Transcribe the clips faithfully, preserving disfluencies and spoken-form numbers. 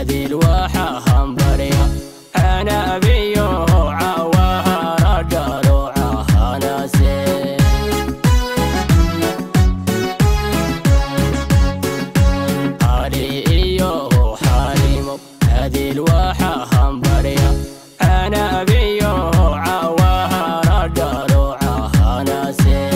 هذه الواحة همبريا أنا بيو عواها رجل وعاها ناسي علي إيو حريمو هذه الواحة همبريا أنا بيو عواها رجل وعاها ناسي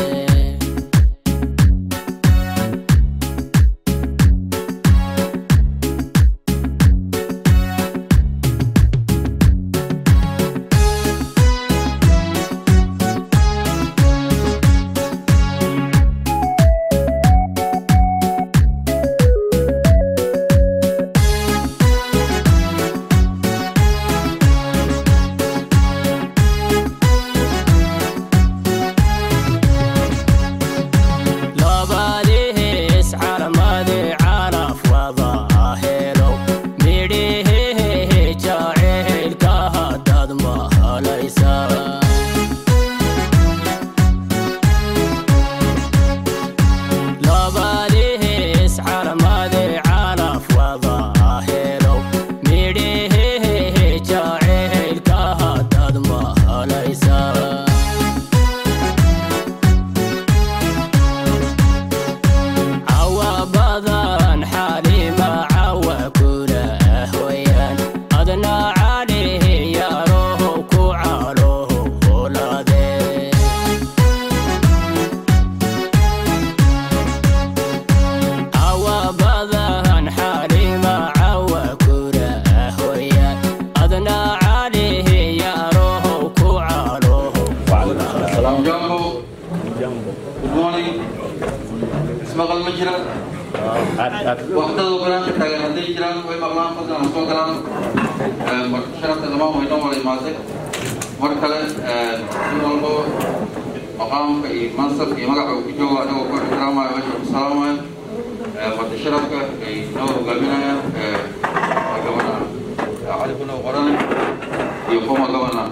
وقت الظهران كتاعنا هذي جيران كوي مغلان فضلا نسوا كلام مرتشرة تزمان وينو ولا ماسك مركلة نقولوا مقام في منصب في مقام وكيجوا أنا وكل كلام ما يبغى السلام مرتشرة في نو قلبنا قلبنا عارفنا وقرنا يقوم قلبنا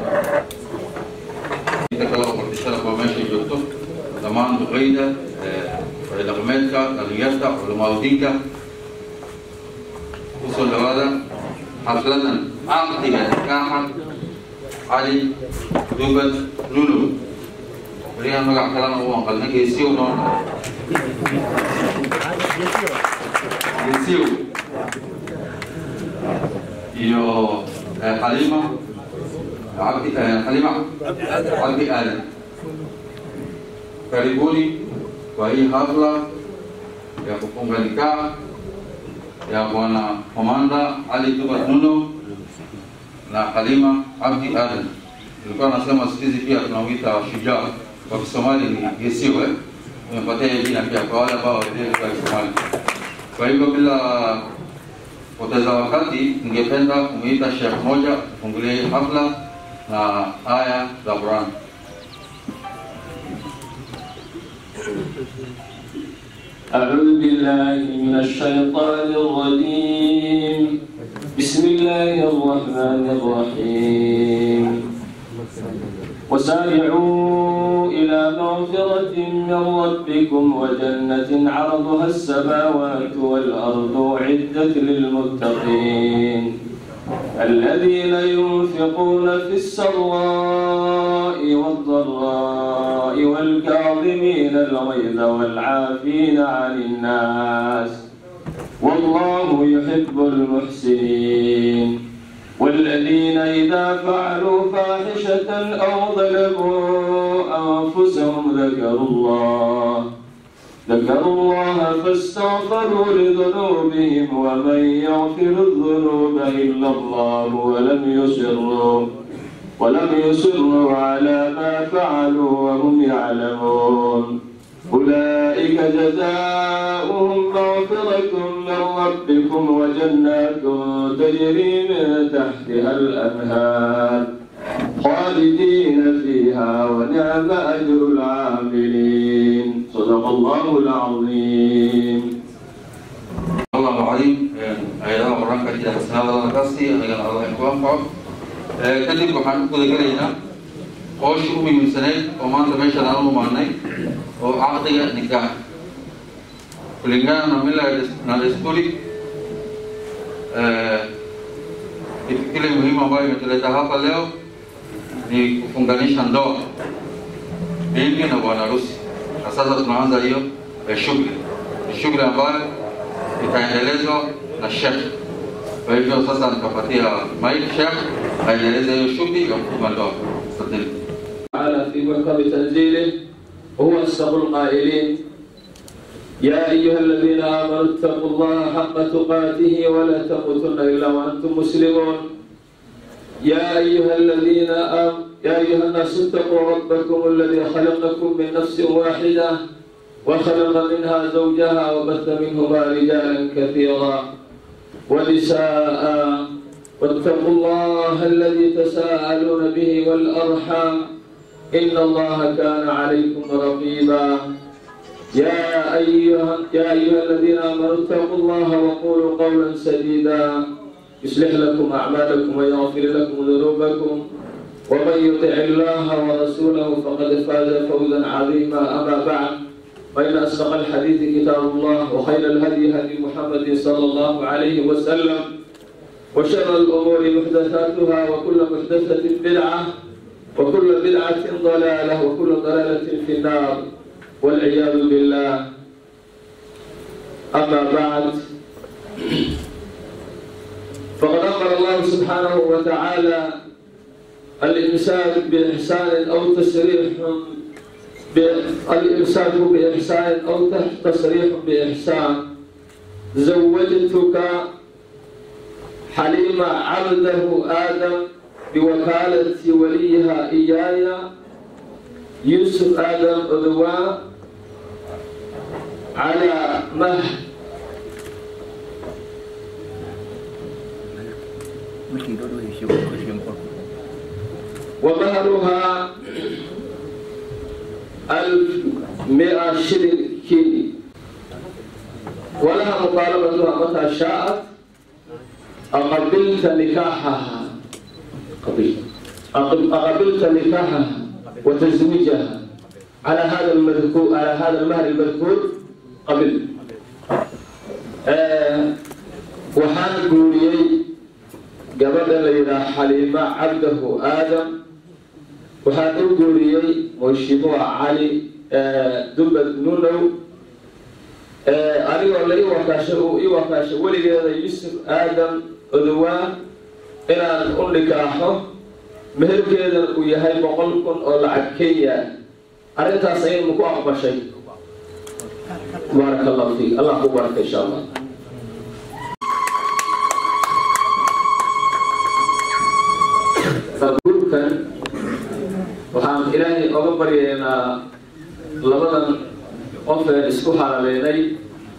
تكلم مرتشرة بمشي جوتو زمان غيدا لغمتك لغيرتك ولموديك وصل لهذا حفلة عقدها كاحد علي دوبت نونو ريها مقع كلام هو قالنا يسيو نون يسيو يو حليمة عبد حليمة عبد آدم karibuni kwa hii hafla ya kufunga nikah ya Bwana Komanda Ali Tubat Nuno na Halima Abdi Aden. Nilikuwa nasema sikizi pia tunauita shujaa kwa Kisomali ni Yesiwe. Tumepatia jina pia kwa wale ambao wanaelewa kwa Kisomali. Kwa hivyo bila poteza wakati ningependa kumuita Sheikh moja tufungulie hafla na aya za Qur'an. أعوذ بالله من الشيطان الرجيم بسم الله الرحمن الرحيم وسارعوا إلى مغفرة من ربكم وجنة عرضها السماوات والأرض أعدت للمتقين الذين ينفقون في السراء والضراء والكاظمين الغيظ والعافين عن الناس والله يحب المحسنين والذين إذا فعلوا فاحشة أو ظلموا أنفسهم ذكروا الله ذكروا الله فاستغفروا لذنوبهم ومن يغفر الذنوب إلا الله ولم يصروا ولم يصروا على ما فعلوا وهم يعلمون أولئك جزاؤهم مغفرة من ربكم وجنات تجري من تحتها الأنهار خالدين فيها ونعم أجر العاملين صدق الله العظيم. الله العظيم أيضا مرة كثيرة حسنا الله نكسي أيضا الله يكون فوق كذب وحن كذا كلينا خوش أمي من سنة وما تمشي على المعنى وعقدية نكاح كلنا نعمل نالسكولي kile muhimu ambayo imetuleta hapa leo ni kufunganisha ndoa bibi na bwana harusi. Na sasa tunaanza hiyo shughuli. Ni shughuli ambayo itaendelezwa na Sheikh. Kwa hivyo sasa nitapatia Mike Sheikh aendeleze hiyo shughuli ya kufunga ndoa. Asante. تعالى في محكم تنزيله وهو أصدق القائلين يا أيها الذين آمنوا اتقوا الله حق تقاته ولا تموتن إلا وأنتم مسلمون يا أيها الذين آمنوا يا أيها الناس اتقوا ربكم الذي خلقكم من نفس واحدة وخلق منها زوجها وبث منهما رجالا كثيرا ونساء واتقوا الله الذي تساءلون به والأرحام إن الله كان عليكم رقيبا يا أيها يا أيها الذين آمنوا اتقوا الله وقولوا قولا سديدا يصلح لكم أعمالكم ويغفر لكم ذنوبكم ومن يطع الله ورسوله فقد فاز فوزا عظيما. أما بعد فإن أصدق الحديث كتاب الله وخير الهدي هدي محمد صلى الله عليه وسلم وشر الأمور محدثاتها وكل محدثة بدعة وكل بدعة ضلالة وكل ضلالة في النار والعياذ بالله. أما بعد فقد أمر الله سبحانه وتعالى الإمساك بإحسان أو تسريح الإمساك بإحسان أو تصريح بإحسان. زوجتك حليمة عبده آدم بوكالة وليها إياي يوسف آدم أذوان على مهر ومهرها ألف مئة شلن ولها مطالبتها متى شاءت أقبلت نكاحها قبل أقبلت نكاحها وتزويجها على هذا المذكور على هذا المهر المذكور قبل. أه وحان قولي قبل ليلة حليمة عبده آدم وحان قولي مشيمو علي أه دبت نونو أه أريد أن يوكاشو يوكاشو ولي يوسف آدم أدوان إلى أن أنكاحه مهر كذا وياهي بقولكم أو العكية أنت سعيد مكو أقبل شيء. بارك الله فيك. الله يبارك إن شاء الله. فقولكم وحام إلهي أغبري أن لبدا قفل إسكوها لدي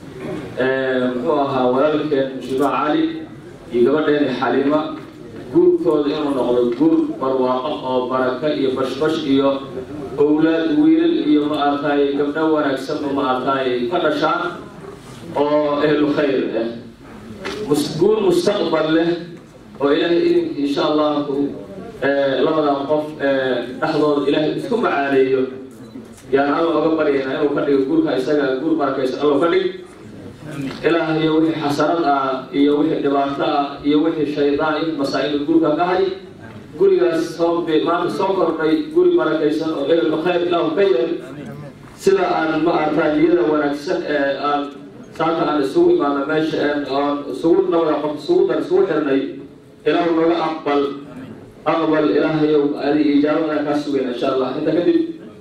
محوها ولكن شبع علي يقبل حليمة guurkooda inuu noqdo guur barwaaqo oo baraka iyo bashbash iyo awlaad wiilal iyo ma arkaay gabdho wanaagsan oo ma arkaay ka dhashaan oo ehlu khayr ah guur mustaqbal leh oo ilaahay idin insha Allah labada qof dhaxdooda ilaahay isku macaaneeyo yaan Allah uga baryaynaa inuu ka dhigo guurka isaga guur barakaysan Allah ka dhigo إلهي وحي حسرات إيه وحي دبارتا إيه وحي شيطان إيه مسائل الجورك كهاي جوري صوب ما صوب كرني جوري مركزان أو إلى الخير له خير سلا أن ما أتاجينا ونكسر أن ساعة أن السوق ما ماشي أن سوق نوع قم سوق در سوق كرني إلى نوع أقبل أقبل إلهي وهذه إجابة كسوين إن شاء الله أنت كذب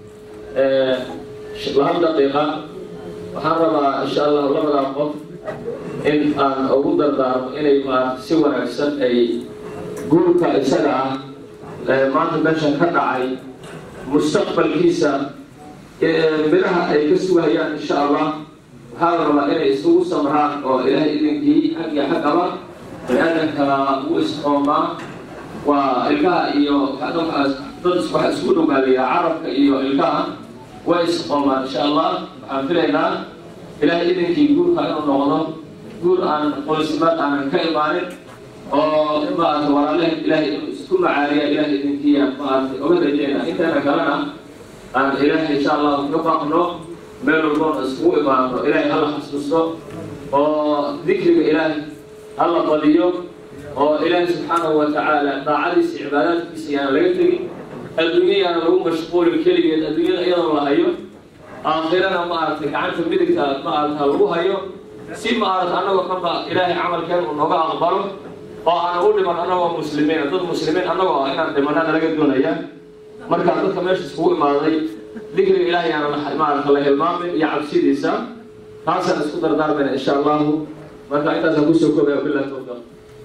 لهم دقيقة وحرم إن شاء الله لما نقف إن أن أقول دار إني ما سوى نفسه أي جورك السرعة ما تبشر كدعي مستقبل كيسة بلها أي كسوة هي إن شاء الله هذا ما إني سوى سمران أو إله إذنك حق حق الله لأنك وإسقاما وإلقاء إيو هذا تصبح سكونه بالي عرف إيو إلقاء وإسقاما إن شاء الله عملنا إلهي إذنك يقول خير النغضة يقول عن قلسمات عن كإيمانك وإما أتوارى له إلهي سكون عالية إلهي إذنك هي وماذا جينا إنت أنا كلنا عن إلهي إن شاء الله نفقنا من البون أسبوع إيمانه إلهي الله حسنسه وذكرك إلهي الله طليو وإله سبحانه وتعالى طاعتي عبادات كسيان لقيتي الدنيا أنا لو مشغول الكلمة الدنيا أيضا الله أيوه آخرنا ما أعرف عن تبديك ما أعرف هو أيوه سيم ما أعرف أنا وكما إلهي عمل كان ونوع أخباره وأنا أقول لمن أنا ومسلمين ضد مسلمين أنا وأنا لمن أنا لقيت دون أيام مركز ضد كماش سبوع ماضي ذكر إلهي أنا ما أعرف الله المام يعب سيدي سام هذا نسكت دارنا إن شاء الله مركز إذا سكوسكم يا بالله توفيق.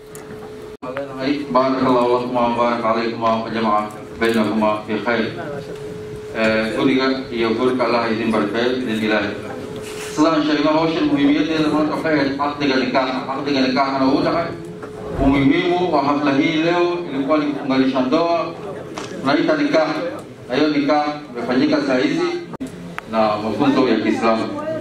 بارك الله لكم وبارك عليكم وجمع بينكما في خير. Guriga iyo gurka Allah idin barkeeyo idin ilaahay. Sidaan sheegnay hawshan muhiimiyaddeeda marka waxay aqdiga nikaaxa aqdiga nikaaxana uu dhaxay umuhimu wa hafla hii leo ilikuwa ni kuunganisha ndoa tunaita nikah. Hayo nikah imefanyika saa hizi na mafunzo ya Kiislamu.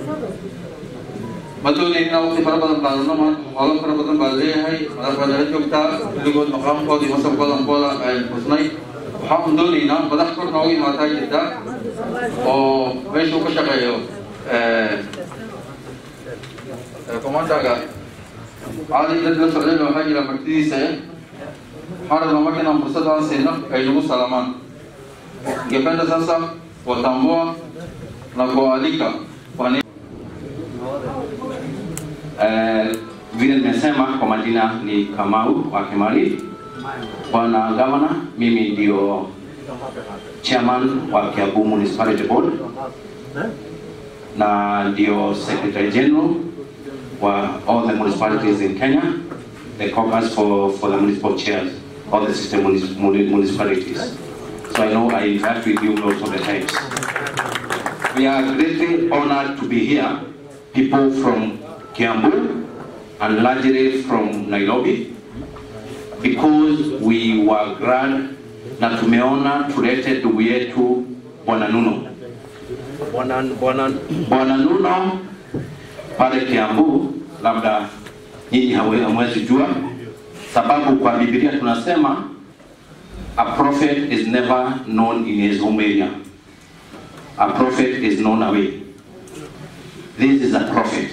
Matuni na wakati fara badan qaadano wala fara badan baa leeyahay madax badan joogtaa kuligood maqaamkoodii masab badan kooda ay xusnay waxaan doonaynaa madax kor noogu imaataa jirta oo meeshuu ka shaqeeyo komandaga caadi dad la socdeen waxaa jira martidiisa waxaan rabnaa marka inaan fursadaan siino ay nagu salaamaan. Ningependa sasa watambua na kualika vile nimesema kwa majina ni Kamau wa Kimari. Bwana Gavana, mimi ndio chairman wa Kiambu Municipality Board na ndio secretary general wa all the municipalities in Kenya, the caucus for for the municipal chairs, all the system municipalities. So I know I interact with you most of the times. We are greatly honored to be here, people from Kiambu and largely from Nairobi, because we were glad na tumeona tulete ndugu yetu Bwana Nuno. Bwana Bwana Bwana Nuno pale Kiambu, labda nyinyi hamwezi jua sababu kwa Biblia tunasema a prophet is never known in his home area. A prophet is known away. This is a prophet.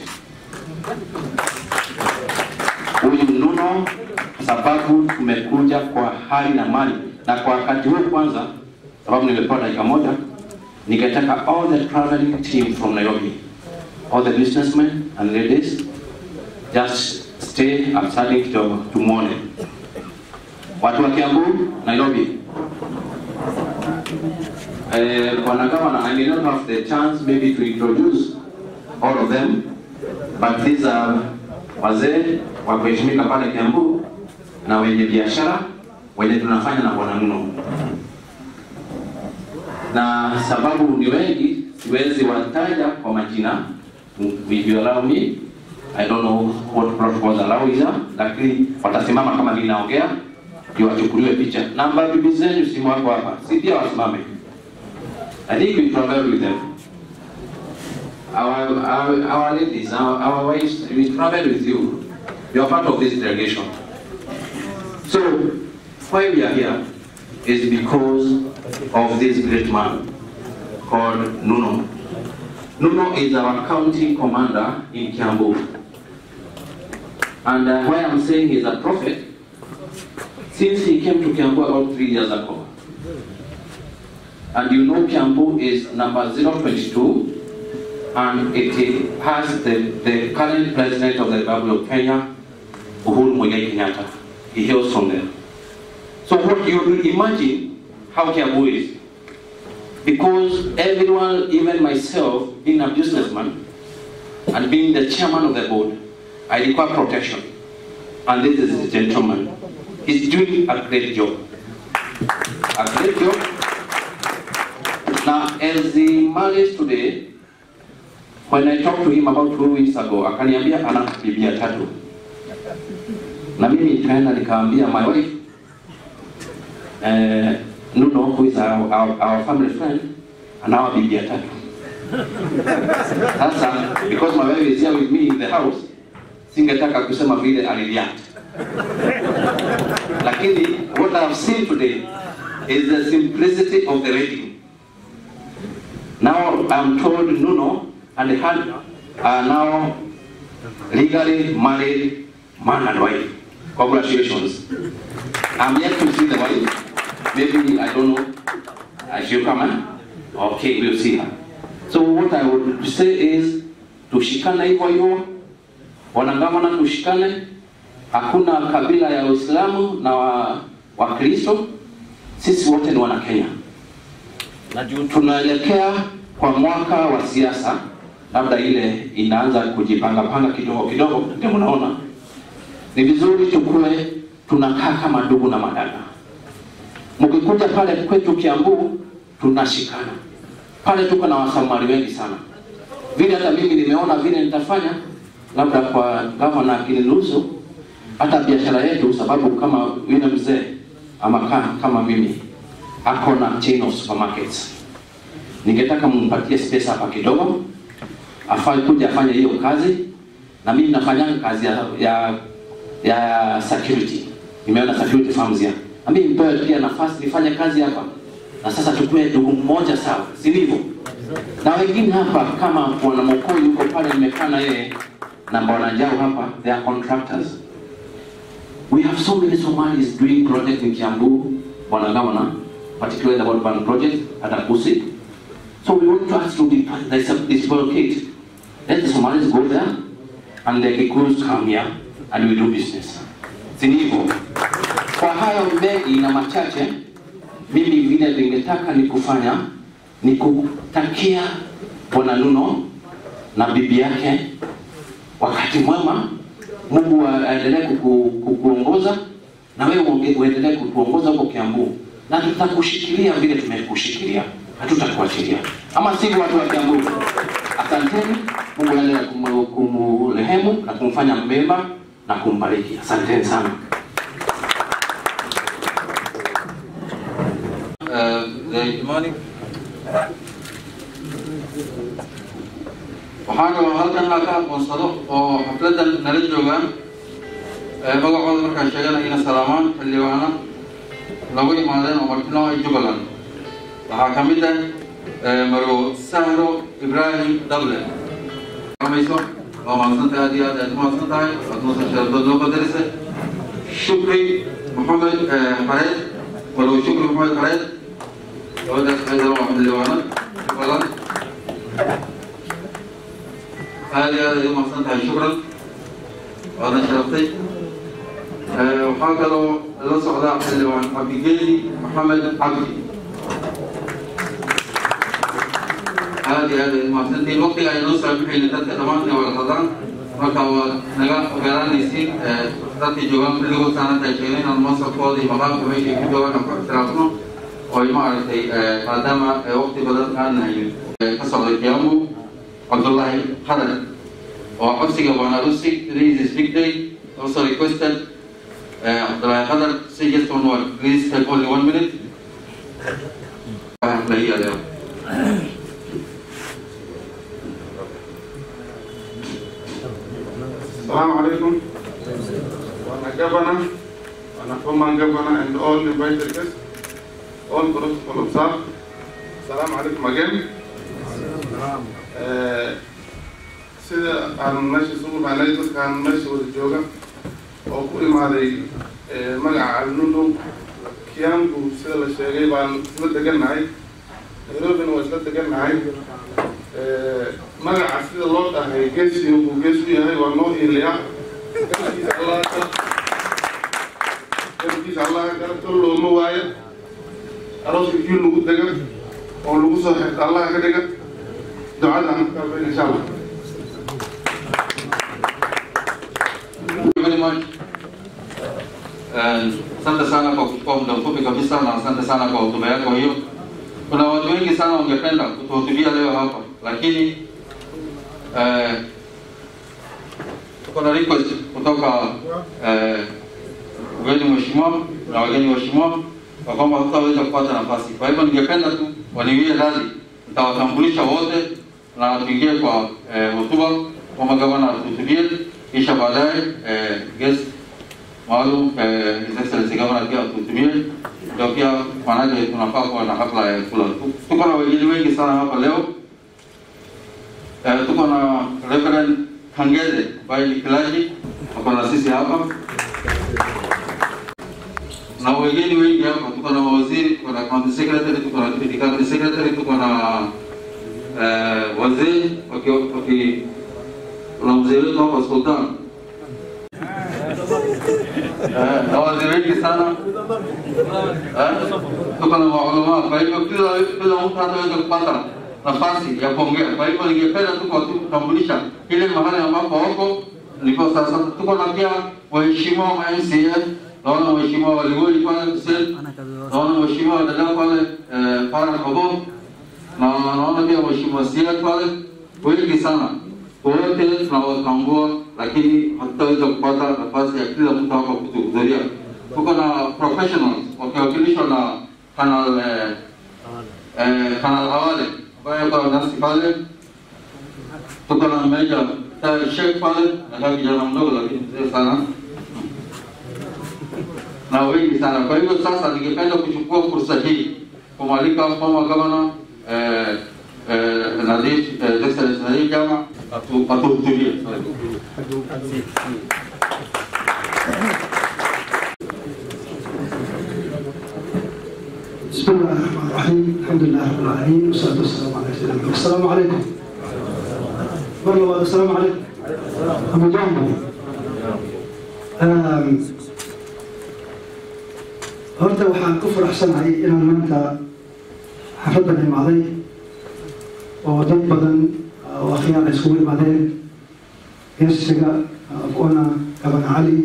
Huyu Nuno sababu tumekuja kwa hali na mali na kwa wakati huu kwanza sababu nimepewa dakika moja nikataka all the traveling team from Nairobi, all the businessmen and ladies just stay outside to tomorrow. Watu wa Kiambu, Nairobi. Eh, Bwana Gavana, I may not have the chance maybe to introduce all of them, but these are wazee wa kuheshimika pale Kiambu na wenye biashara wenye tunafanya na Bwana Nuno. Na sababu ni wengi siwezi wataja kwa majina. If you allow me, I don't know what protocols allow is, lakini watasimama kama mimi naongea ndio wachukuliwe picha. Namba bibi zenu simu wako hapa. Si pia wasimame. I think we travel with them. Our, our, our ladies, our, our wives, we travel with you. You are part of this delegation. So, why we are here is because of this great man called Nuno. Nuno is our county commander in Kiambu. And uh, why I'm saying he's a prophet, since he came to Kiambu about three years ago. And you know Kiambu is number zero twenty-two, and it has the, the current president of the Republic of Kenya, Uhuru Muigai Kenyatta. He hails from there. So what you will imagine how Kiambu is. Because everyone, even myself, being a businessman and being the chairman of the board, I require protection. And this is a gentleman. He's doing a great job. A great job. Now, as he managed today, when I talked to him about two weeks ago, akaniambia ana bibia tatu. Na mimi nikaenda nikaambia my wife, uh, Nuno, who is our, our, our family friend, and our bibia tatu. Sasa, because my wife is here with me in the house, singetaka kusema vile alireact. Lakini, what I have seen today is the simplicity of the wedding. Now I'm told Nuno and the hand are now legally married man and wife. Congratulations. I'm yet to see the wife. Maybe, I don't know, uh, she'll come, eh? Okay, we'll see her. So what I would say is, tushikane hivyo hivyo, wanangamana tushikane, hakuna kabila ya Uislamu na wa, wa Kristo, sisi wote ni wana Kenya. Na tunaelekea kwa mwaka wa siasa, labda ile inaanza kujipanga panga kidogo kidogo, ndio mnaona. Ni vizuri tukue tunakaa kama ndugu na madada. Mkikuja pale kwetu Kiambu tunashikana. Pale tuko na Wasomali wengi sana. Vile hata mimi nimeona vile nitafanya labda kwa gavana akiniruhusu hata biashara yetu, sababu kama yule mzee ama kama, kama mimi ako na chain of supermarkets. Ningetaka mpatie space hapa kidogo afanye kuja afanye hiyo kazi, na mimi nafanya kazi ya ya, ya security. Nimeona security firms ya. Na mimi nipewe pia nafasi nifanye kazi hapa. Na sasa tukue ndugu mmoja sawa, si ndivyo? Na wengine hapa kama bwana Mokoi yuko pale nimekaa na yeye na bwana Njau hapa, they are contractors. We have so many Somalis doing projects in Kiambu, bwana governor, particularly the World Bank project at Akusi. So we want to ask to be dislocate. Let the Somalis go there and the Kikus come here and we do business. Si ndivyo? Kwa hayo mengi na machache, mimi vile ningetaka ni kufanya ni kutakia Bwana Nuno na bibi yake wakati mwema. Mungu aendelee kukuongoza na wewe uendelee kutuongoza huko Kiambu, na tutakushikilia vile tumekushikilia, hatutakuachilia. Ama sivyo watu wa Kiambu? Asanteni. Mungu aendelee kumrehemu na kumfanya mbeba na kumbariki. Asanteni sana. Uh, good morning. waxaan halkan ka aqoonsado oo xafladan nala joogaan magacooda markaan sheeganayna salaamaan xildhibaana lagu imaadeen oo martino ay Jubbaland. waxaa ka mid ah Maro Sahro Ibrahim Dable. Amayso waa maasanta aad iyo aad aad maasantahay adoo shaqada loo qadarisa. Shukri Mohamed Xareed Maro Shukri Mohamed Xareed وهذا هذا هو حلوانا والله هذا هذا يوم أصلاً شكرا وهذا شرفتي وحاجة لو لو صعداء حلوان عبد محمد عبدي هذه هذا يوم أصلاً دي وقت أي نص بحين تلك تمانية ولا خضان فكوا نجا وقران يصير تلك جوان كل يوم سنة تجينين المصر فاضي مقام كمية كده وأنا فكرتنا وما عرفتي قدام وقت بدل كان هاي قصة اليوم عبد الله خالد وحبسي قبنا روسي please speak day also requested عبد الله خالد say just one word please take only one minute. هي اليوم السلام عليكم. وأنا governor وأنا former governor and all invited guests. all protocol observed. Assalamu alaikum again. sida aan meesha isugu imaanay dadkaan meesha wada jooga oo ku imaaday magaca Al-Nuno Kiambu sida la sheegay baan isla degannahay, Nairobi waa isla degannahay. magaca sida loo dhahay geesi uu geesu yahay waa noo hiiliya geesiisa Allah geesiisa Allah garabto looma waayo أروح يجيل لوجود دجاج أو لوجود صحيح الله كده دجاج دعاء عن كابين إن شاء الله. Very much. Asante sana kwa kuchukua muda mfupi kabisa na asante sana kwa hotuba yako hiyo. Kuna watu wengi sana wangependa kutuhutubia leo hapa, lakini eh kuna request kutoka eh wageni mheshimiwa na wageni waheshimiwa kwa kwamba hataweza kupata nafasi. Kwa hivyo ningependa tu waniwie radhi, nitawatambulisha wote na tuingie kwa hotuba kwa magavana atuhutubie, kisha baadaye guest maalum His Excellency Governor pia atuhutubie. Ndio pia maanake tunafaa kuwa na hafla ya kula. Tuko na wageni wengi sana hapa leo. Tuko na Reverend Kangeze Baili Kilaji hapa na sisi hapa. Na wageni wengi hapa, tuko na mawaziri, tuko na county secretary, tuko na deputy county secretary, tuko na eh, wazee waki na mzee wetu hapa Sultan. Eh, na wazee wengi sana. Eh, tuko na maulama, kwa hivyo kila kila mtu anaweza kupata nafasi ya kuongea. Kwa hivyo ningependa tu kutambulisha ile mahali ambapo wako ndipo sasa. Tuko na pia waheshimiwa wa M C A, naona waheshimiwa waligoli pale sasa, naona waheshimiwa dada pale eh, para Kobo, na naona pia waheshimiwa Sia pale, wengi sana. Wote tunawatambua, lakini hatutaweza kupata nafasi ya kila mtu hapa kuhudhuria. Tuko na professionals wakiwakilishwa na Kanal eh, eh, Kanal Awale ambaye kwa nasi pale. Tuko na Meja Tahir Sheikh pale, na kijana mdogo lakini mzee sana, na wengi sana. Kwa hivyo sasa ningependa kuchukua fursa hii kumwalika former governor eh, eh, Nadhif eh, Excellence Nadhif Jama atuhutubie. بسم الله الرحمن الرحيم الحمد لله رب العالمين والصلاة والسلام على سيدنا محمد. السلام عليكم. مرة واحدة السلام عليكم. أبو جامبو. horta waxaan ku faraxsanahay inaan maanta xafladan imaaday oo dad badan oo akhyaar iskugu imaadeen geesiga aqoona Gaban Cali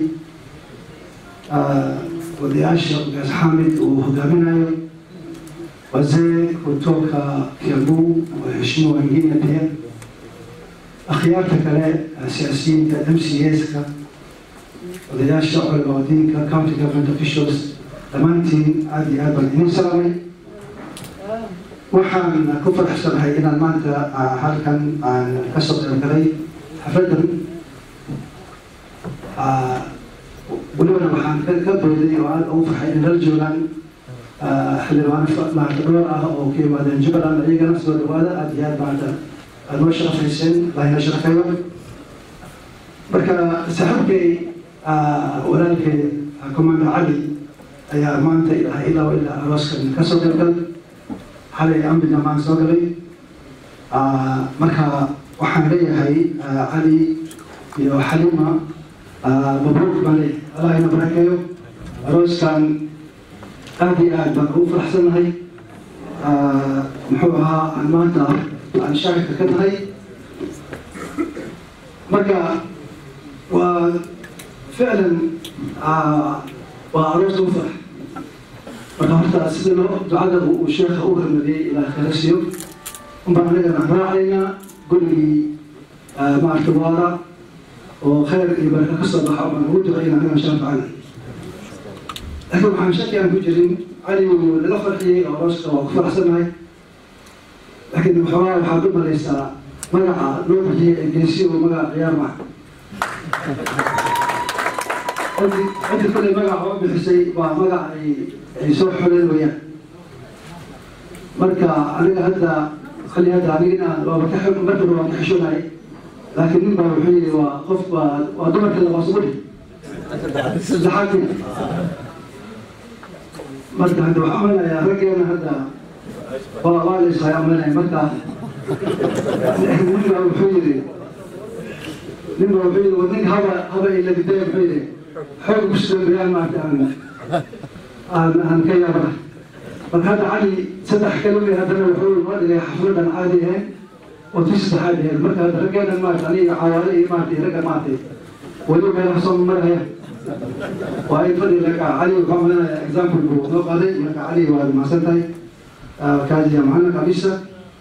wadayaasha Gaas Xamid uu hogaaminayo wazee kutoka Kiambu waheshimiwa wengine pia akhyaarta kale siyaasiyiinta M C A-ska wadayaasha culimada county government officials dhammaantiin aad iyo aad baan idin salaamay. waxaan ku faraxsanahay inaan maanta halkan aan ka soo qaybgalay xafladan. welibana waxaan ka booday oo aad ugu farxay in lala joogaan xildhibaano dhowr ah oo ka yimaadeen Jubbaland, iyagana soo dhawaada. aad iyo aad maanta aad noo sharafayseen, lahina sharafeeyo. marka saaxiibkay walaalkay Commander Cali ayaa maanta ilaa ilaa ilaa arooskan ka soo qaybgal. xalay ambi dhamaan soo galay. marka waxaan leeyahay Cali iyo Xalima mabruuk bale, Allah ina barakeeyo. arooskan aad iyo aad baan ugu faraxsanahay. muxuu ahaa aan maanta aan shaahidka ka tahay. marka waa ficlan waa aroos ugu farax. marka horta sida loo ducada uu sheekha u hormariyay ilaa kharasiyo unbaan anagana raacaynaa gurigii maarta waara oo khayr iyo baraka ka soo baxa baan ugu ducayna anagana sharaf cali. laakiin waxaan shaki aan ku jirin Cali wuu laga farxiyey oo arooska waa ku faraxsanahay. laakiin waxoogaa waxaad u malaysaa magaca loo bixiyey ee geesiyo magaca ciyaar maha. ciddi kale magaca oo bixisay waa magac ay ay soo xoleen weyaan. marka aniga hadda khali hadda anigana waaba ka xun markaba waan ka xishoonay. laakiin nin baa wuxuu yidhi waa qof baa waa dumarka la qaasubadi saddexaad nin. marka hadda waxaa amanayaa raggeena hadda waa waa la ishay amanaya. marka nin baa wuxuu yidhi nin baa wuxuu yidhi ninka haba haba ila bidaya wuxuu yidhi xoog ku soo biyaan maanta aan aan ka yaabana. marka hadda Cali saddex kalmay haddana wuxuu noo dhigay xafladan caadi ahayn oo tii saddexaad ahayd. marka hadda raggeena maarta aniga cawaale iyo maarta ragga maarta weli meelaha soo maraya waa in fadhi laga Cali wuxuu malinayaa example buu noo qaaday. marka Cali waa mahadsan tahay kaadiya macna kabisa.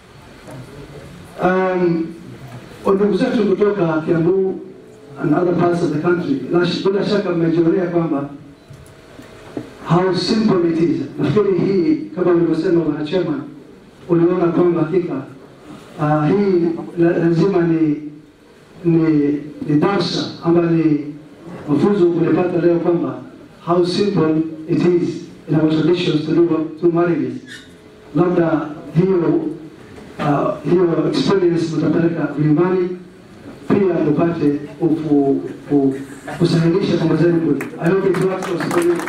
ndugu zetu kutoka Kiambu and other parts of the country, bila shaka mmejionea kwamba how simple it is. nafikiri hii kama ulivyosema bwana chairman, uliona kwamba hakika hii lazima ni ni ni darsa ama ni mafunzo kulipata leo kwamba how simple it is in our traditions to do two marriages. labda hiyo hiyo experience mtapeleka nyumbani. pia mpate kusahihisha mambo zenu kule. I hope it works for you.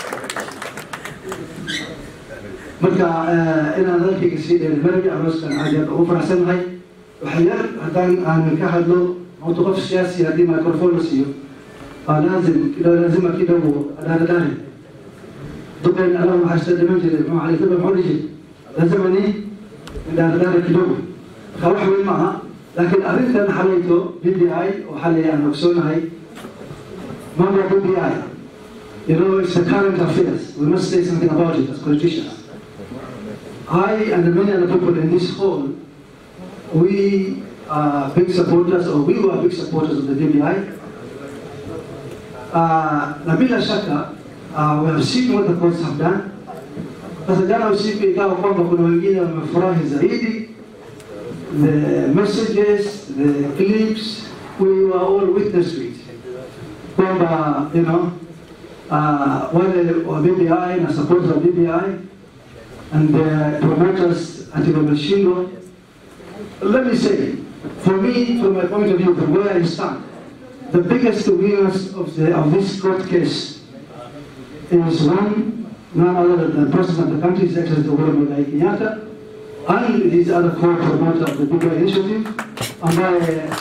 marka inaan dalkayga sii dheerimaraya arooskan aad iyo aad ugu faraxsanahay waxyaal haddaan aan ka hadlo mawdu qof siyaasi haddii microphone la siiyo لازم لازم كده هذا داري طبعا انا ما حسيت من جد ما عليه تبع حولي لازم اني هذا داري كده خلاص وين معها لكن اريد ان حليته بي بي اي وحلي انا وسونا هاي ما هو بي بي اي you know it's the current affairs we must say something about it as politicians I and many other people in this hall we are big supporters or we were big supporters of the B B I. Na bila shaka we have seen what the courts have done. Sasa jana usiku ikawa kwamba kuna wengine wamefurahi zaidi, the messages, the clips, we were all witness to it. Kwamba, you know, uh, wale wa B B I na supporters of B B I and the promoters ati wameshindwa. Let me say, for me, from my point of view, from where I stand, the biggest winners of, the, of this court case is one, none other than the president of the country, His Excellency Uhuru Muigai Kenyatta, and his other co-promoter of the B B I initiative, ambaye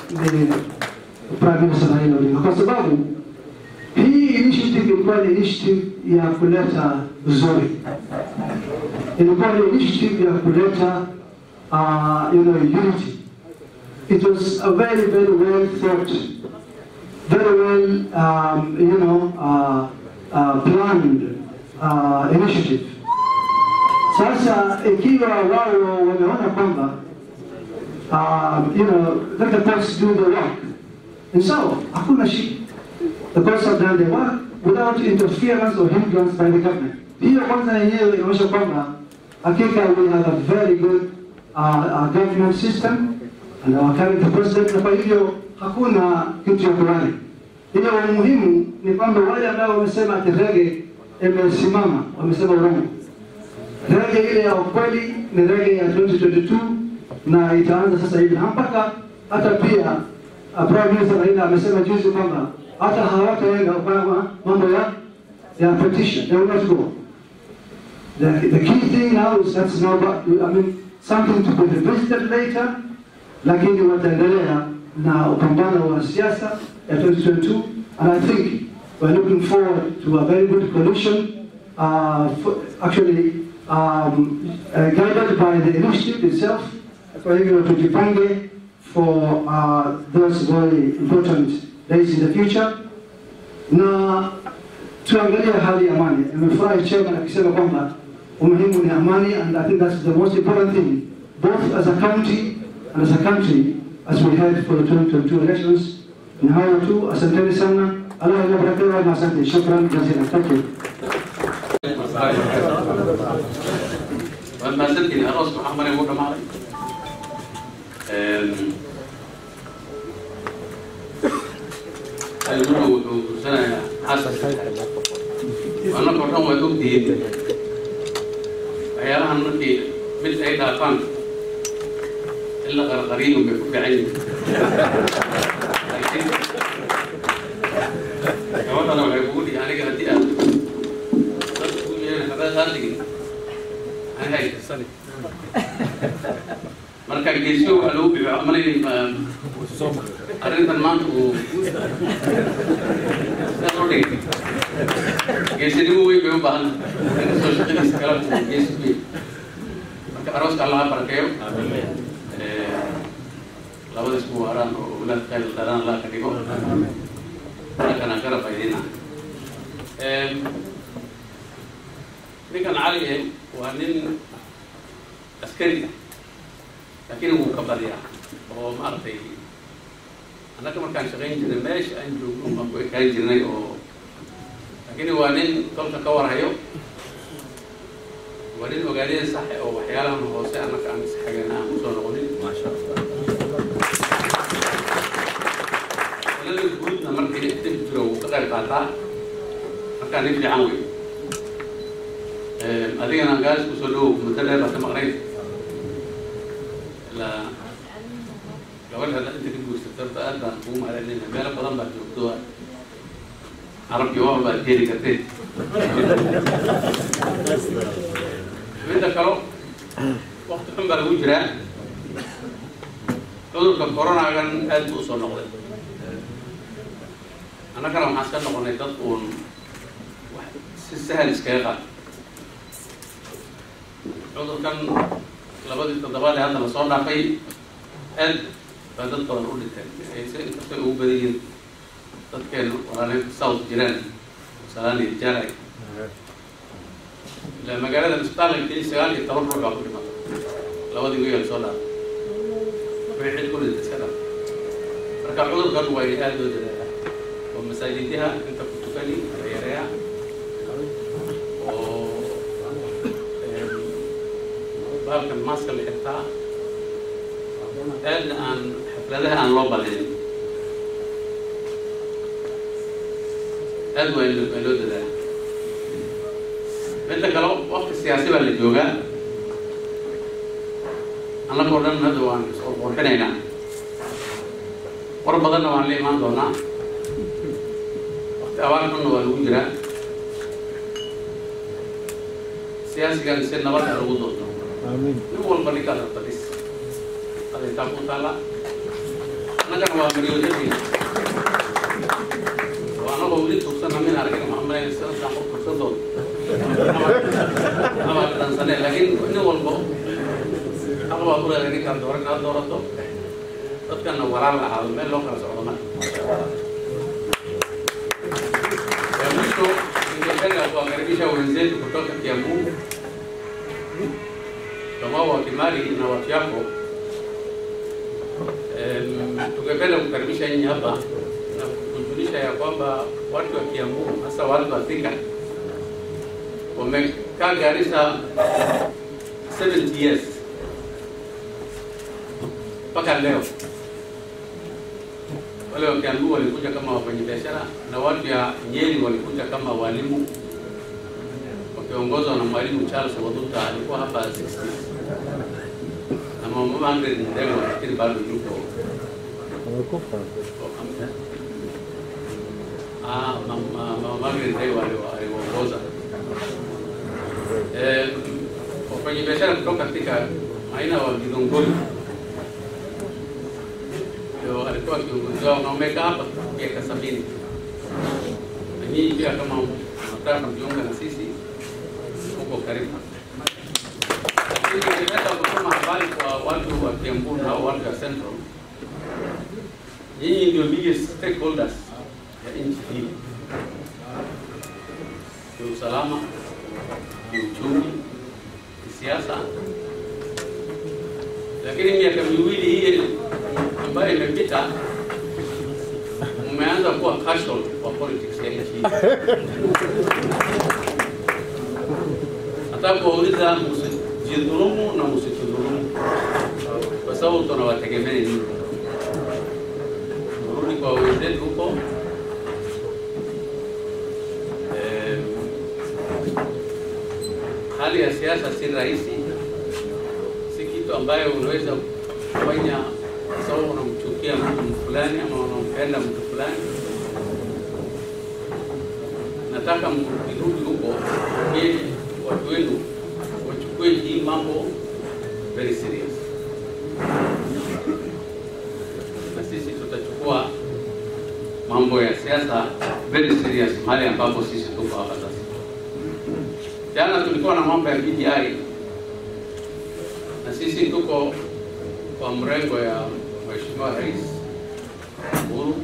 the Prime Minister Raila Odinga. Kwa sababu hii initiative ilikuwa ni initiative ya kuleta uzuri, ilikuwa ni initiative ya kuleta uh, you know, unity. It was a very, very well thought, very well, um, you know, uh, uh, planned uh, initiative. Sasa ikiwa wao wameona kwamba, um, you know, let the courts do the work, and so hakuna shida. The courts have done the work without interference or hindrance by the government. Hiyo kwanza yenyewe inaonyesha kwamba hakika we have a very good uh, uh, government system and our current president, na kwa hivyo hakuna kitu ya kulani. Ile muhimu ni kwamba wale ambao wamesema ati rege imesimama, wamesema urongo. Rege ile ya ukweli ni rege ya twenty twenty-two na itaanza sasa hivi. Mpaka hata pia Prime Minister Raila amesema juzi kwamba hata hawataenda kwa mambo ya ya petition. They will not go. The, the key thing now is that's now, I mean, something to be revisited later, lakini wataendelea na upambano wa siasa ya twenty twenty-two, and I think we're looking forward to a very good coalition, uh, for, actually um, uh, guided by the initiative itself. Kwa hivyo tujipange for uh, those very important days in the future. Na tuangalie hali ya amani. Nimefurahi chairman akisema kwamba umuhimu ni amani, and I think that's the most important thing, both as a county and as a country, as we head for the twenty twenty-two elections. Ni hayo tu, asanteni sana. Allah yabaraka na asante. Shukran jazilan. Thank you. ما زلت الأرز محمد يقول معي. المرة وسنة حسن. وأنا كنت أقول لك دي. أيام نرتي مثل أي دافن. إلا غرغرين وبيفك عيني. كمان أنا بقول يعني كهدي أنا. تقول يعني هذا هذا هاي السنة. مركز جيسو قالوا بعملي أريد المانك و سأقولي جيسي مو بيجوا بان أنا سوشيال ميديا كلام جيسي بي مركز أروس كلام بركيو لابد اسمه أران ولا كل أران لا كريمو مركز أنا كرا بايدينا لكن عليه وهنن عسكري لكن هو كبريا هو ما أعرف أيه أنا كمان كان شغالين جدا ماشي أنجو ما بقول كان جدا أو لكن هو هنن كم تكور هيو وهنن وقاعدين صح أو حيالهم هو سأنا كان حاجة نعم صار قولين ما شاء الله لأن الجود نمر كده تبتلو وقدر قاطع مكان يفلي عوي أدي أنا قاعد بسولو مثلا بس مغرب لا قبل هذا أنت كنت استفدت أدنى قوم على إننا ما له قدام بعد الدكتور عرب يوم بعد كذي كتير من ذكره وقت حين بلغوا جرا عذر الكورونا كان أدو صار نقطة أنا كلام حسن نقول نتطور سهل إسكاقة عذر كان لابد التدبال هذا مصارنا في أد بعد الطور أقول لك إيه سين كتير وبدين تذكر ورانا صوت جيران سلاني جاري لما قال هذا مستعمل كذي سؤال يتطور ربع كل مرة لابد يقول الصلاة بيعيد كل التسكرة ركع عذر كان وياه دود ومساجدها أنت كنت كلي رياء و باب كان ماسك اللي حتى الآن حفلتها أن لوبا لين أدوى اللود ده أنت كلام وقت السياسي اللي جوجا أنا بقول لهم هذا وان وحنا هنا ورب بدنا وان لي ما دونا وقت أوان كنا والوجرة سياسي كان يصير نبض الرغود دوتنا آمين يقول بني كذا تبيس هذا يتابع تلا أنا كان وامريو جدي وأنا بقولي توصلنا من أرجع محمد يسأل سامو توصل أنا بدنا نسأل لكن إنه والبو أنا بقول لك كان دورك كان دورته تذكر إنه ورا لا هذا من لوكال سعودنا يا مشتو إنه كان أبو أمريكا ونزيد كتوك كيامو kama wakimali na watu yako tungependa kukaribisha nyinyi hapa na kujulisha ya kwamba watu wa Kiambu hasa watu wa Thika wamekaa Garissa seventy years mpaka leo. Wale wa Kiambu walikuja kama wafanyabiashara na watu ya Nyeri walikuja kama walimu wakiongozwa na mwalimu Charles Waduta alikuwa hapa sixties. Na mama Andre ndio lakini bado yuko. Amekufa. Ah mama mama Andre ndio aliongoza. Eh wafanyabiashara kutoka katika aina wa Githunguri. Ndio alikuwa kiongozi wao na wamekaa hapa miaka sabini. Na nyinyi pia kama mnataka kujiunga na sisi huko karibu. Lakini ninataka kusema habari kwa watu wa Kiambu na watu wa Central. Nyinyi ndio biggest stakeholders ya nchi hii. Kiusalama, kiuchumi, kisiasa. Lakini miaka miwili hii ambayo imepita mmeanza kuwa casual kwa politics ya nchi hii. Nataka kuuliza msijidhulumu na msitudhulumu kwa sababu tunawategemea nini? Rudi kwa wenzetu huko. Eh, hali ya siasa si rahisi, si kitu ambayo unaweza kufanya sababu unamchukia mtu fulani ama unampenda mtu fulani. Nataka mrudi huko ili watu wenu wachukue hii mambo very serious. Na sisi tutachukua mambo ya siasa very serious mahali ambapo sisi tuko hapa sasa. Jana tulikuwa na mambo ya B B I na sisi tuko kwa mrengo ya Mheshimiwa Rais Uhuru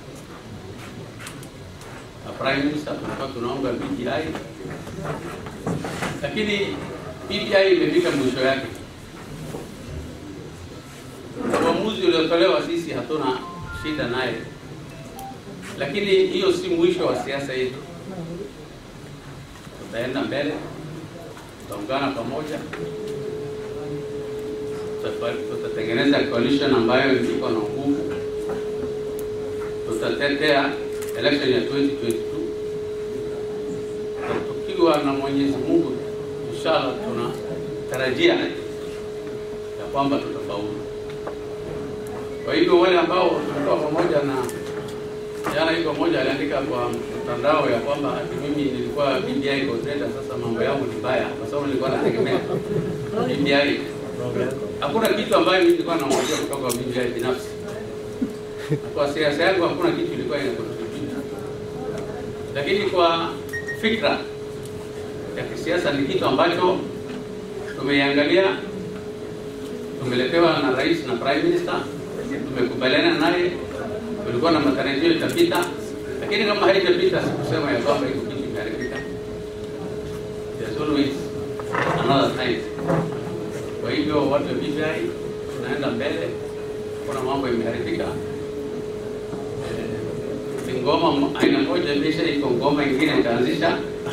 na Prime Minister, tulikuwa tunaomba B B I, lakini B B I imefika mwisho yake. Uamuzi uliotolewa sisi hatuna shida naye, lakini hiyo si mwisho wa siasa yetu. Tutaenda mbele, tutaungana pamoja, tutatengeneza coalition ambayo iko na nguvu, tutatetea election ya twenty twenty-two. Tukiwa na Mwenyezi Mungu, inshallah tunatarajia ya kwamba tutafaulu. Kwa hivyo wale ambao tulikuwa pamoja na jana, iko moja aliandika kwa mtandao ya kwamba mimi nilikuwa B B I coordinator, sasa mambo yangu ni mbaya kwa sababu nilikuwa nategemea B B I. Hakuna kitu ambayo mimi nilikuwa naongea kutoka kwa B B I binafsi. Kwa siasa yangu hakuna kitu ilikuwa inakontribute. Lakini kwa fikra ya kisiasa ni kitu ambacho tumeiangalia, tumeletewa na rais na prime minister, tumekubaliana naye, tulikuwa na matarajio itapita, lakini kama haitapita sikusema ya kwamba iko kitu kimeharibika. There's always another time. Kwa hivyo watu wa B B I tunaenda mbele, kuna mambo imeharibika. E, ngoma aina moja imesha, iko ngoma ingine itaanzisha,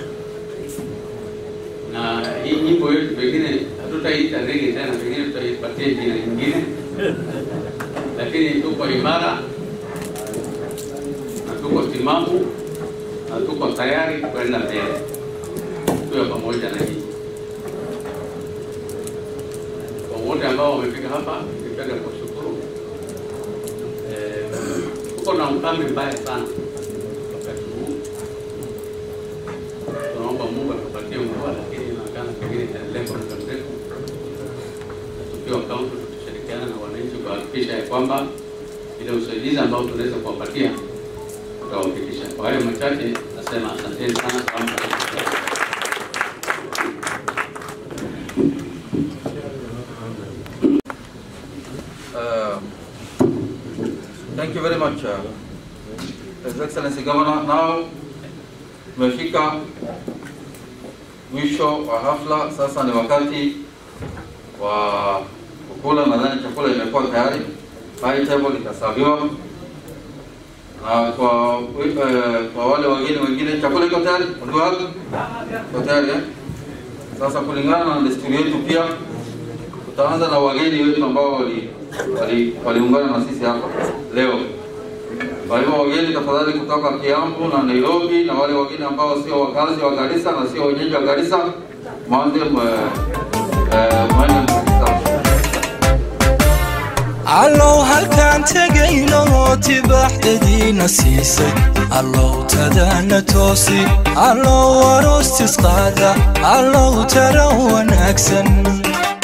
na hii nyimbo yetu pengine hatutaita rege tena, pengine tutaipatia jina lingine, lakini tuko imara na tuko timamu na tuko tayari kwenda mbele, tuwe pamoja na hii. Kwa wote ambao wamefika hapa, nipenda kushukuru. Eh, tuko na ukame mbaya sana wakati huu. Tunaomba Mungu atupatie mvua, lakini inaonekana pengine itaendelea kwa muda mrefu. Tukiwa kaunti tutashirikiana na wananchi kuhakikisha ya kwamba ile usaidizi ambao tunaweza kuwapatia tutawafikisha. Kwa hayo machache nasema asanteni sana kwa Uh, thank you very much, uh, His Excellency Governor. Now tumefika mwisho wa hafla. Sasa ni wakati wa kukula. Nadhani chakula imekuwa tayari, high table itasaviwa, na kwa uh, kwa wale wageni wengine chakula iko tayari, ndio hapo iko tayari. eh? Sasa kulingana na desturi yetu pia tutaanza na wageni wetu ambao wali waliungana wali na sisi hapa leo. Kwa hivyo wageni tafadhali kutoka Kiambu na Nairobi, na wale wageni ambao sio wakazi wa Garissa na sio wenyeji wa Garissa, mwanze mwende allow halkan tagayno tibaxdina siisay allow tadana toosi allow warostis qaada allow tara wanaagsan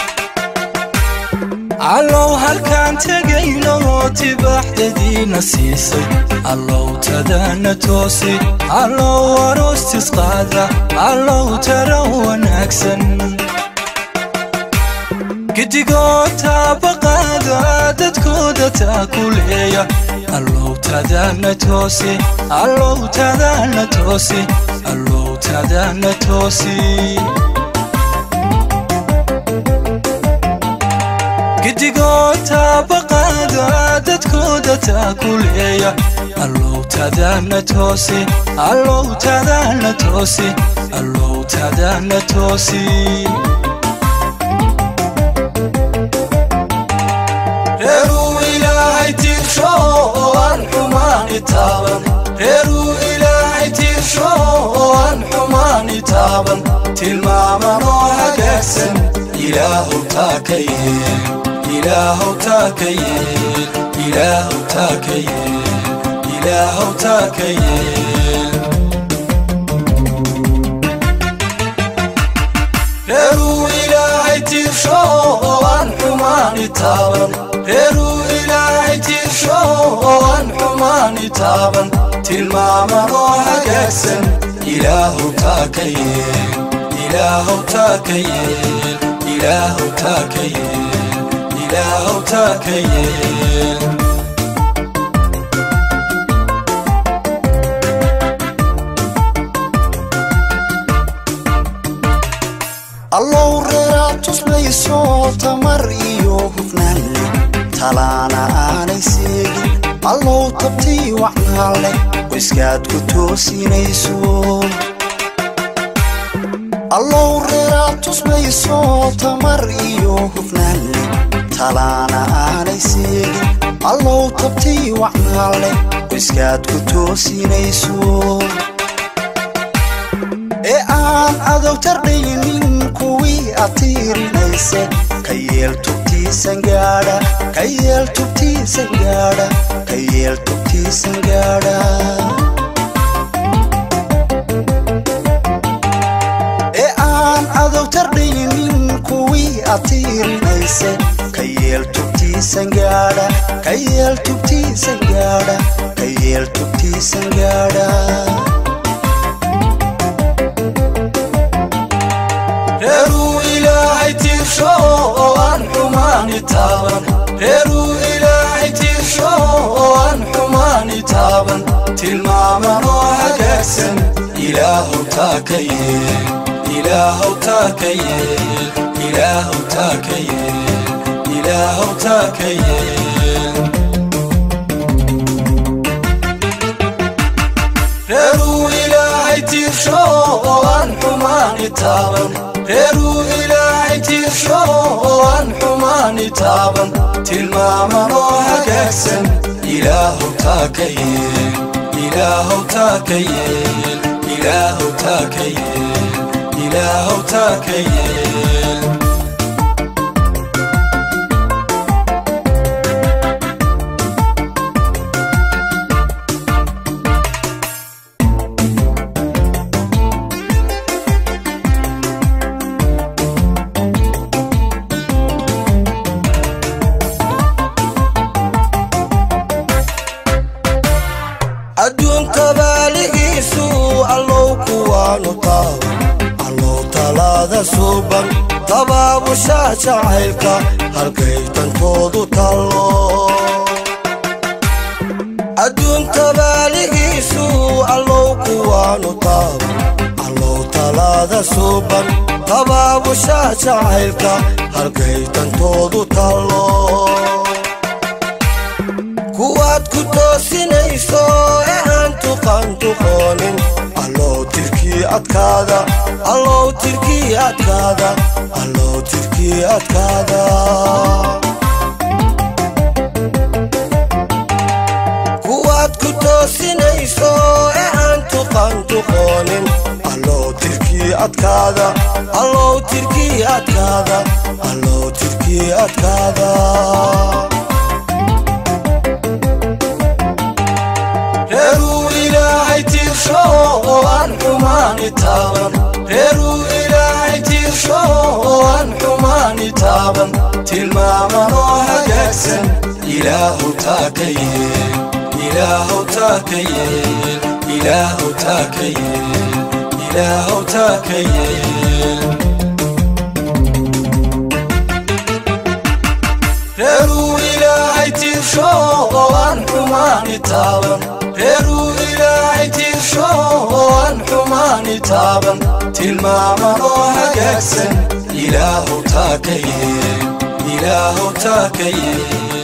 allow halkan tagayno tibaxdina siisay allow tadana toosi allow warostis qaada allow tara wanaagsan gidigota baqaada dadkooda taakuleeya allow tadana toosi allow tadana toosi allow tadana toosi gidigota baqaada dadkooda taakuleeya allow tadana toosi allow tadana toosi allow tadana toosi Heru ilahi tirsho an humani taban Heru ilahi tirsho an humani taban tilmaamano hagaagsan ilaahu taakayeel ilaahu taakayeel ilaahu taakayeel ilaahu taakayeel Heru ilahi tirsho an humani taban Heru ilahi tirsho an humani taban tilmaamano hagaagsan ilaahu taakayeel ilaahu taakayeel ilaahu taakayeel ilaahu taakayeel allow reeratus mayso tamar iyo hufnaan talaana aanay seegin allow tabtii wacnaale qoyskaad ku toosinayso allow reeratus mayso tamar iyo hufnaan talaana aanay seegin allow tabtii wacnaale qoyskaad ku toosinayso ee aan adow tardhaynin kuwii atiirinayse ka yeelto tubtii sangaada kayeel tubtii sangaada kayeel tubtii sangaada ee aan adow tardhaynin kuwii atiirinayse kayeel tubtii sangaada kayeel tubtii sangaada kayeel tubtii sangaada reeruu ilaahay tiirsho oo aan xumaani taaban reeruu ilaahay tiirsho oo aan xumaani taaban tilmaaman oo hagaagsan ilaahow taa ka yeel ilaahow taa ka yeel ilaahow taa ka yeel ilaahow taa ka yeel reeruu ilaahay tiirsho oo aan xumaani taaban reeruu ilaahay tiirsho oo aan xumaani taaban tilmaaman oo hagaagsan ilaahow taa ka yeel ilaahow taa ka yeel ilaahow taa ka yeel ilaahow taa ka yeel adduunka baaligiisu allow kuwaanu taaban allow talaada suuban tabaabushaa jacaylka halkay tantoodu tallo adduunka baaligiisu allow kuwaanu taaban allow talaada suuban tabaabushaa jacaylka halkay tantoodu tallo kuwaad ku toosinayso ee aan tuqan tuqoonin allow tirkii adkaada allow tirkii adkaada allow tirkii adkaada kuwaad ku toosinayso ee aan tuqan tuqoonin allow tirkii adkaada allow tirkii adkaada allow tirkii adkaada reeruu ilaahay tiirsho oo aan xumaani taaban reeruu ilaahay tiirsho oo aan xumaani taaban tilmaaman oo hagaagsan ilaahow taa ka yeel ilaahow taa ka yeel ilaahow taa ka yeel ilaahow taa ka yeel reeruu ilaahay tiirsho oo aan xumaani taaban reeruu ilaahay tiirsho oo aan xumaani taaban tilmaaman oo hagaagsan ilaahow taa ka yeel ilaahow taa ka yeel